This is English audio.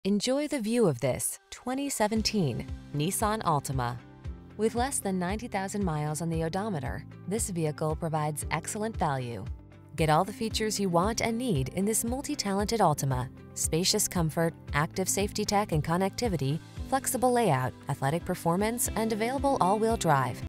Enjoy the view of this 2017 Nissan Altima. With less than 90,000 miles on the odometer, this vehicle provides excellent value. Get all the features you want and need in this multi-talented Altima. Spacious comfort, active safety tech and connectivity, flexible layout, athletic performance, and available all-wheel drive.